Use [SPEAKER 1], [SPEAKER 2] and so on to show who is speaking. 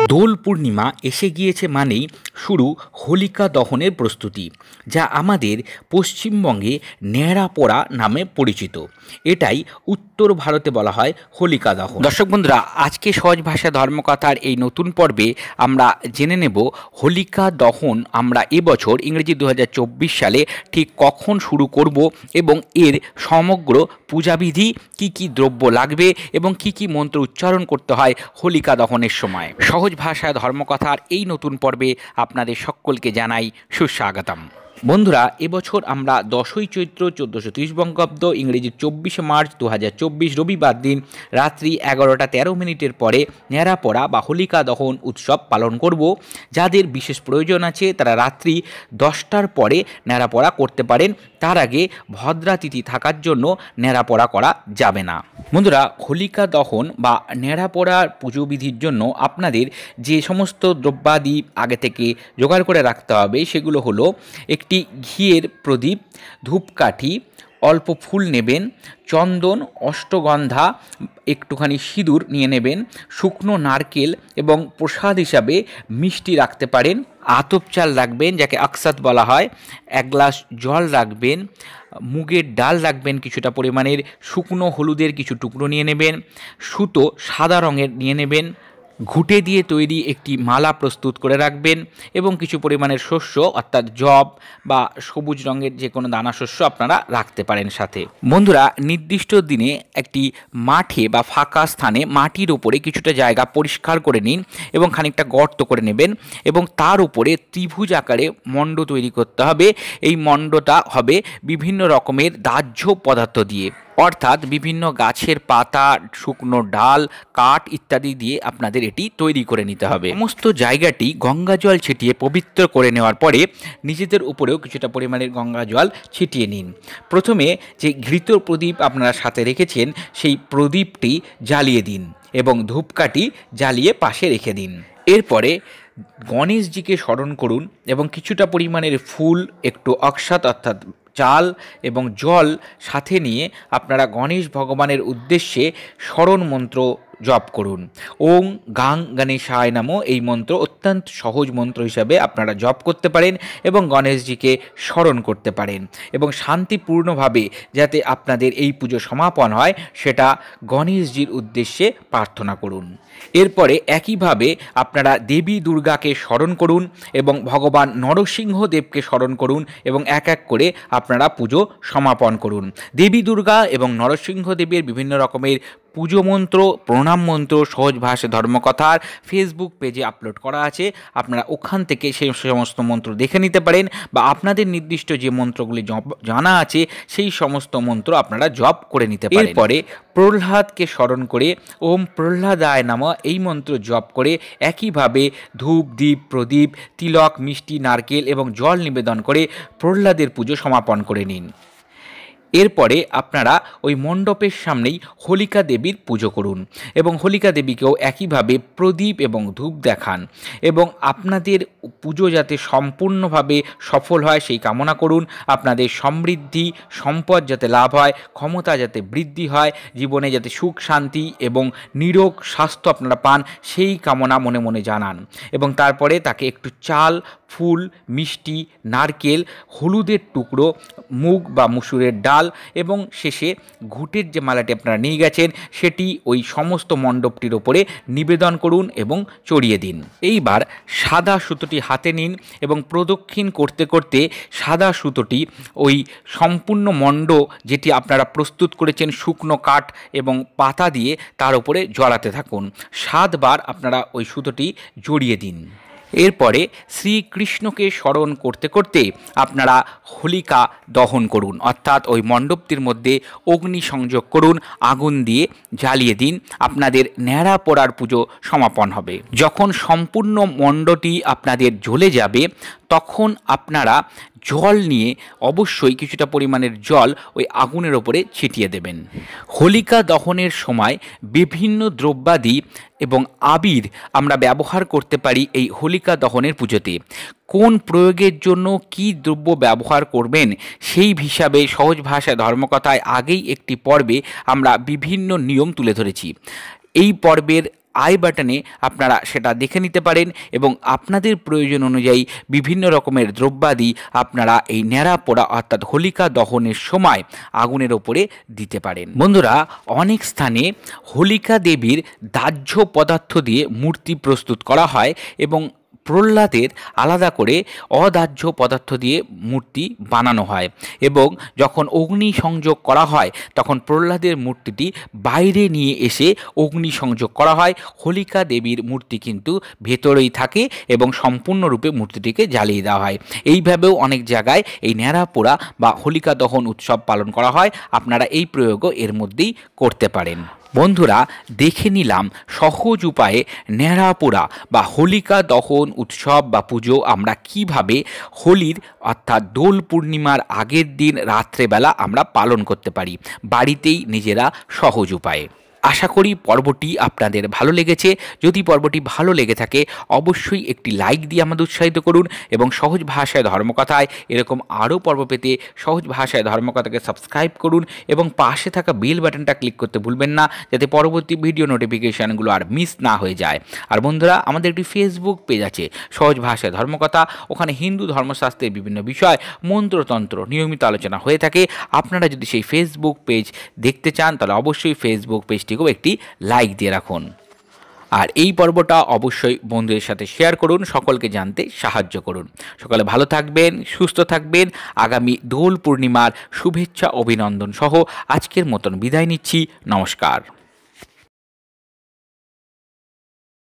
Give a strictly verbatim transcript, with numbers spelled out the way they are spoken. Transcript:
[SPEAKER 1] দোল পূর্ণিমা এসে গিয়েছে মানেই শুরু হোলিকা দহনের প্রস্তুতি, যা আমাদের পশ্চিমবঙ্গে ন্যাড়া পোড়া নামে পরিচিত। এটাই উত্তর ভারতে বলা হয় হোলিকা দহন। দর্শক বন্ধুরা, আজকে সহজ ভাষা ধর্মকথার এই নতুন পর্বে আমরা জেনে নেব হোলিকা দহন আমরা এবছর ইংরেজি দু হাজার চব্বিশ সালে ঠিক কখন শুরু করব এবং এর সমগ্র পূজাবিধি, কি কি দ্রব্য লাগবে এবং কি কি মন্ত্র উচ্চারণ করতে হয় হোলিকা দহনের সময়। সহজ ভাষা ধর্মকথার এই নতুন পর্বে আপনাদের সকলকে জানাই সুস্বাগতম। বন্ধুরা, এবছর আমরা দশই চৈত্র চোদ্দোশো তিরিশ বঙ্গাব্দ ইংরেজি চব্বিশে মার্চ দু হাজার চব্বিশ রবিবার দিন রাত্রি এগারোটা তেরো মিনিটের পরে ন্যাড়াপোড়া বা হোলিকা দহন উৎসব পালন করব। যাদের বিশেষ প্রয়োজন আছে তারা রাত্রি দশটার পরে ন্যাড়াপোড়া করতে পারেন। তার আগে ভদ্রা তিথি থাকার জন্য ন্যাড়াপোড়া করা যাবে না। বন্ধুরা, হোলিকা দহন বা ন্যাড়াপোড়ার পুজো বিধির জন্য আপনাদের যে সমস্ত দ্রব্যাদি আগে থেকে জোগাড় করে রাখতে হবে সেগুলো হলো একটি ঘিয়ের প্রদীপ, ধূপকাঠি, অল্প ফুল নেবেন, চন্দন, অষ্টগন্ধা, একটুখানি সিঁদুর নিয়ে নেবেন, শুকনো নারকেল এবং প্রসাদ হিসাবে মিষ্টি রাখতে পারেন। আতপ চাল রাখবেন, যাকে আকসাত বলা হয়, এক গ্লাস জল রাখবেন, মুগের ডাল রাখবেন কিছুটা পরিমাণের, শুকনো হলুদের কিছু টুকরো নিয়ে নেবেন, সুতো সাদা রঙের নিয়ে নেবেন, ঘুঁটে দিয়ে তৈরি একটি মালা প্রস্তুত করে রাখবেন এবং কিছু পরিমাণের শস্য অর্থাৎ জব বা সবুজ রঙের যে কোনো দানা শস্য আপনারা রাখতে পারেন সাথে। বন্ধুরা, নির্দিষ্ট দিনে একটি মাঠে বা ফাঁকা স্থানে মাটির ওপরে কিছুটা জায়গা পরিষ্কার করে নিন এবং খানিকটা গর্ত করে নেবেন এবং তার উপরে ত্রিভুজ আকারে মণ্ড তৈরি করতে হবে। এই মণ্ডটা হবে বিভিন্ন রকমের দাহ্য পদার্থ দিয়ে, অর্থাৎ বিভিন্ন গাছের পাতা, শুকনো ডাল, কাঠ ইত্যাদি দিয়ে আপনাদের এটি তৈরি করে নিতে হবে। সমস্ত জায়গাটি গঙ্গা জল ছিটিয়ে পবিত্র করে নেওয়ার পরে নিজেদের উপরেও কিছুটা পরিমাণের গঙ্গা জল ছিটিয়ে নিন। প্রথমে যে ঘৃত প্রদীপ আপনারা সাথে রেখেছেন সেই প্রদীপটি জ্বালিয়ে দিন এবং ধূপকাঠি জ্বালিয়ে পাশে রেখে দিন। এরপরে গণেশজিকে স্মরণ করুন এবং কিছুটা পরিমাণের ফুল, একটু অক্ষত অর্থাৎ চাল এবং জল সাথে নিয়ে আপনারা গণেশ ভগবানের উদ্দেশ্যে স্মরণ মন্ত্র জপ করুন। ওং গাং গণেশায় নমঃ এই মন্ত্র অত্যন্ত সহজ মন্ত্র হিসাবে আপনারা জপ করতে পারেন এবং গণেশজিকে স্মরণ করতে পারেন এবং শান্তিপূর্ণভাবে যাতে আপনাদের এই পুজো সমাপন হয় সেটা গণেশজির উদ্দেশ্যে প্রার্থনা করুন। এরপরে একইভাবে আপনারা দেবী দুর্গাকে স্মরণ করুন এবং ভগবান নরসিংহদেবকে স্মরণ করুন এবং এক এক করে আপনারা পুজো সমাপন করুন। দেবী দুর্গা এবং নরসিংহদেবের বিভিন্ন রকমের পুজো মন্ত্র, প্রণাম মন্ত্র সহজ ভাষা ধর্মকথার ফেসবুক পেজে আপলোড করা আছে। আপনারা ওখান থেকে সেই সমস্ত মন্ত্র দেখে নিতে পারেন বা আপনাদের নির্দিষ্ট যে মন্ত্রগুলি জানা আছে সেই সমস্ত মন্ত্র আপনারা জপ করে নিতে পারেন। এরপরে প্রহ্লাদকে স্মরণ করে ওম প্রহ্লাদায় নমঃ এই মন্ত্র জপ করে একইভাবে ধূপ, দীপ, প্রদীপ, তিলক, মিষ্টি, নারকেল এবং জল নিবেদন করে প্রহ্লাদের পুজো সমাপন করে নিন। এরপরে আপনারা ওই মণ্ডপের সামনেই হোলিকা দেবীর পুজো করুন এবং হোলিকা দেবীকেও একইভাবে প্রদীপ এবং ধূপ দেখান এবং আপনাদের পুজো যাতে সম্পূর্ণভাবে সফল হয় সেই কামনা করুন। আপনাদের সমৃদ্ধি, সম্পদ যাতে লাভ হয়, ক্ষমতা যাতে বৃদ্ধি হয়, জীবনে যাতে সুখ, শান্তি এবং নিরোগ স্বাস্থ্য আপনারা পান সেই কামনা মনে মনে জানান এবং তারপরে তাকে একটু চাল, ফুল, মিষ্টি, নারকেল, হলুদের টুকরো, মুগ বা মুসুরের ডাল এবং শেষে ঘুঁটের যে মালাটি আপনারা নিয়ে গেছেন সেটি ওই সমস্ত মণ্ডপটির ওপরে নিবেদন করুন এবং চড়িয়ে দিন। এইবার সাদা সুতোটি হাতে নিন এবং প্রদক্ষিণ করতে করতে সাদা সুতোটি ওই সম্পূর্ণ মণ্ড যেটি আপনারা প্রস্তুত করেছেন শুকনো কাঠ এবং পাতা দিয়ে তার উপরে জড়াতে থাকুন। সাতবার আপনারা ওই সুতোটি জড়িয়ে দিন। এরপরে শ্রীকৃষ্ণকে স্মরণ করতে করতে আপনারা হোলিকা দহন করুন, অর্থাৎ ওই মণ্ডপটির মধ্যে অগ্নি সংযোগ করুন, আগুন দিয়ে জ্বালিয়ে দিন। আপনাদের ন্যাড়া পোড়ার পুজো সমাপন হবে। যখন সম্পূর্ণ মণ্ডপটি আপনাদের জ্বলে যাবে তখন আপনারা জল নিয়ে অবশ্যই কিছুটা পরিমাণের জল ওই আগুনের ওপরে ছিটিয়ে দেবেন। হোলিকা দহনের সময় বিভিন্ন দ্রব্যাদি এবং আবির আমরা ব্যবহার করতে পারি এই হোলিকা দহনের পুজোতে। কোন প্রয়োগের জন্য কি দ্রব্য ব্যবহার করবেন সেই হিসাবে সহজ ভাষায় ধর্মকথায় আগেই একটি পর্বে আমরা বিভিন্ন নিয়ম তুলে ধরেছি। এই পর্বের আই বাটনে আপনারা সেটা দেখে নিতে পারেন এবং আপনাদের প্রয়োজন অনুযায়ী বিভিন্ন রকমের দ্রব্যাদি আপনারা এই ন্যাড়া পোড়া অর্থাৎ হোলিকা দহনের সময় আগুনের ওপরে দিতে পারেন। বন্ধুরা, অনেক স্থানে হোলিকা দেবীর দাহ্য পদার্থ দিয়ে মূর্তি প্রস্তুত করা হয় এবং প্রহ্লাদের আলাদা করে অদাহ্য পদার্থ দিয়ে মূর্তি বানানো হয় এবং যখন অগ্নি সংযোগ করা হয় তখন প্রহ্লাদের মূর্তিটি বাইরে নিয়ে এসে অগ্নি সংযোগ করা হয়। হোলিকা দেবীর মূর্তি কিন্তু ভেতরেই থাকে এবং সম্পূর্ণরূপে মূর্তিটিকে জ্বালিয়ে দেওয়া হয়। এইভাবেও অনেক জায়গায় এই ন্যাড়া পোড়া বা হোলিকা দহন উৎসব পালন করা হয়। আপনারা এই প্রয়োগও এর মধ্যেই করতে পারেন। বন্ধুরা, দেখে নিলাম সহজ উপায়ে ন্যাড়া পোড়া বা হোলিকা দহন উৎসব বা পুজো আমরা কিভাবে হোলির অর্থাৎ দোল পূর্ণিমার আগের দিন রাত্রেবেলা আমরা পালন করতে পারি বাড়িতেই নিজেরা সহজ উপায়ে। আশা করি পর্বটি আপনাদের ভালো লেগেছে। যদি পর্বটি ভালো লেগে থাকে অবশ্যই একটি লাইক দিয়ে আমাদের উৎসাহিত করুন এবং সহজ ভাষায় ধর্মকথায় এরকম আরও পর্ব পেতে সহজ ভাষায় ধর্মকথাকে সাবস্ক্রাইব করুন এবং পাশে থাকা বেল বাটনটা ক্লিক করতে ভুলবেন না, যাতে পরবর্তী ভিডিও নোটিফিকেশানগুলো আর মিস না হয়ে যায়। আর বন্ধুরা, আমাদের একটি ফেসবুক পেজ আছে সহজ ভাষায় ধর্মকথা। ওখানে হিন্দু ধর্মশাস্ত্রের বিভিন্ন বিষয় মন্ত্রতন্ত্র নিয়মিত আলোচনা হয়ে থাকে। আপনারা যদি সেই ফেসবুক পেজ দেখতে চান তাহলে অবশ্যই ফেসবুক পেজটি একটি লাইক দিয়ে রাখুন। আর এই পর্বটা অবশ্যই বন্ধুদের সাথে শেয়ার করুন, সকলকে জানতে সাহায্য করুন। সকলে ভালো থাকবেন, সুস্থ থাকবেন। আগামী দোল পূর্ণিমার শুভেচ্ছা অভিনন্দন সহ আজকের মতন বিদায় নিচ্ছি। নমস্কার।